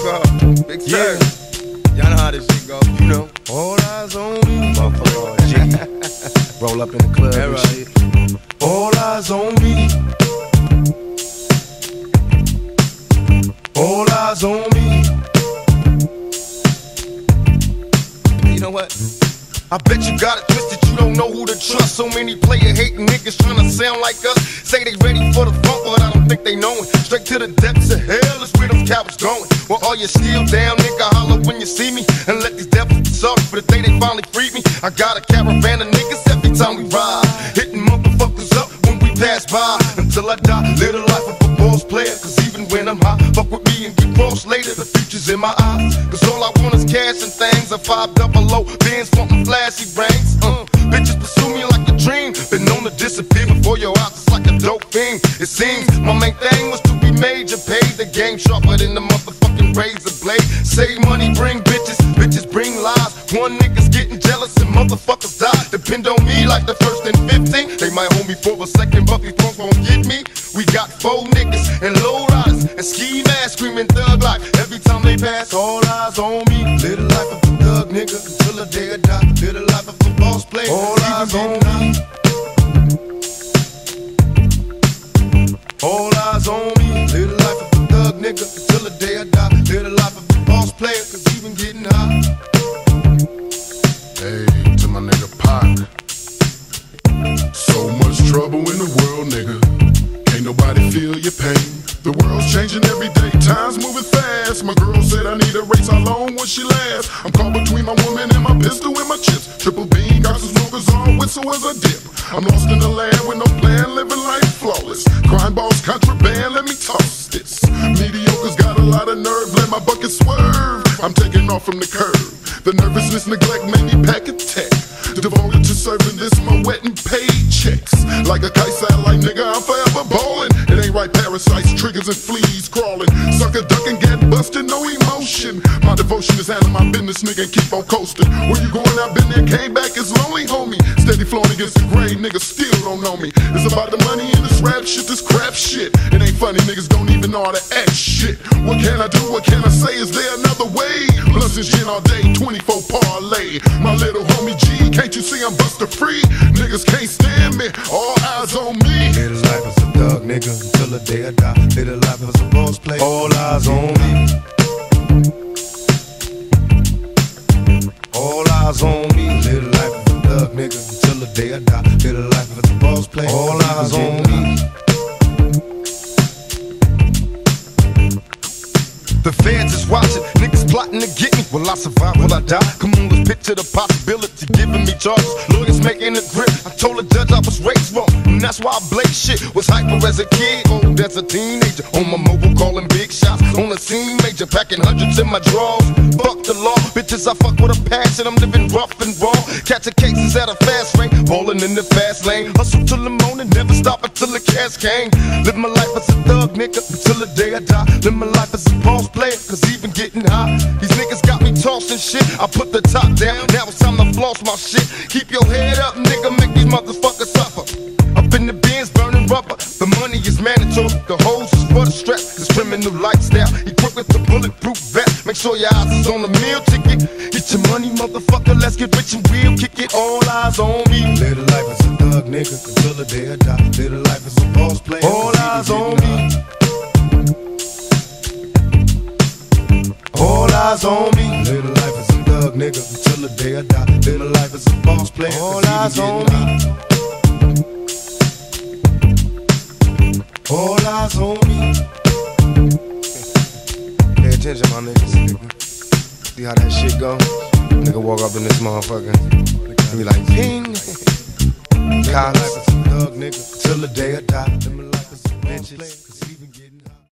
Big Sir. Y'all know how this shit go. You know. All eyes on me. Motherfucker G. Roll up in the club and shit. All eyes on me. All eyes on me. You know what? I bet you got it twisted, you don't know who to trust. So many player hating niggas trying to sound like us. Say they ready for the funk, but I don't think they know it. Straight to the depths of hell is where them cowards going. Well, all you still down, nigga, holler when you see me. And let these devils be sorry for the day they finally freed me. I got a caravan of niggas every time we ride, hitting motherfuckers up when we pass by. Until I die, live the life of a boss player. Cause even when I'm high, fuck with me and get crossed later. The future's in my eyes. Cause all I want is cash and things. A 5 double O, Benz wanting flashy brains. Bitches pursue me like a dream. Been known to disappear before your eyes, it's like a dope thing. It seems my main thing was to be major. Paid the game sharper than the motherfucking razor blade. Save money, bring bitches, bitches bring lies. One nigga's getting jealous and motherfuckers die. Depend on me like the first and 15. They might hold me for a second, but these punks won't get me. We got 4 niggas and low riders and ski masks screaming thug life. Every time they pass, all eyes on me. Live the life of a thug nigga until the day I die. Live the life of a boss player. All eyes on me. All eyes on me. Live the life of a thug nigga until the day I die. Live the life of a boss player, cause even getting high. Hey, to my nigga Pac. So much trouble in the world, nigga. Ain't nobody feel your pain. The world's changing every day, time's moving fast. My girl said I need a race, how long will she last? I'm caught between my woman and my pistol and my chips. Triple beam, got some smokers on, whistle as I dip. I'm lost in the land with no plan, living life flawless. Crime boss, contraband, let me toss this. Mediocre's got a lot of nerve, let my bucket swerve. I'm taking off from the curb. The nervousness, neglect made me pack a tech. Devoted to serving this, my wet and paid checks. Like a kite satellite, nigga, I'm forever ballin'. It ain't right, parasites, triggers and fleas crawling. Sucker ducking, get busted, no emotion. My devotion is handling my business, nigga, and keep on coasting. Where you going? I've been there, came back, it's lonely, homie. Steady flowing against the grain, niggas still don't know me. It's about the money and this rap shit, this crap shit. It ain't funny, niggas don't even know how to act shit. What can I do, what can I say, is there another way? Blunts and gin all day, 24 parlay. My little homie G, can't you see I'm buster free? Niggas can't stand me, all eyes on me. Live the life as a thug nigga until the day I die. Live the life as a boss player, all eyes on me. All eyes on me. Live the life as a thug nigga until the day I die. Live the life as a boss player, all eyes on me. The feds is watching, niggas plotting to get me. Will I survive, will I die? Come on, let's picture the possibility, giving me charges. Lawyers making a grip, I told the judge I was raised wrong, and that's why I blame shit. Was hyper as a kid, old as a teenager. On my mobile calling big shots, on the scene major. Packing hundreds in my drawers, fuck the law. Bitches I fuck with a passion, I'm living rough and raw. Catching cases at a fast rate, ballin' in the fast lane. Hustle till the morning, never stop until the cash came. Live my life as a thug nigga until the day I die. Live my life as a boss player, cause even getting high. These niggas got me tossing shit. I put the top down, now it's time to floss my shit. Keep your head up, nigga, make these motherfuckers suffer. Up in the bins, burning rubber. The money is mandatory, the hoes is for the strap. This criminal lifestyle, equipped with the bulletproof vest. Make sure your eyes is on the meal ticket. Get your money, motherfucker, let's get rich and we'll kick it. All eyes on me. Live the life as a thug nigga until the day I die. Live the life as a boss player, all eyes on me. All eyes on me. Live the life as a thug nigga until the day I die. Live the life as a boss player, all eyes on me. All eyes on me. Pay attention, my niggas. See how that shit go? Nigga walk up in this motherfucker and be like, ping. Live the life as a thug nigga till the day I die. Live my life as a bitches.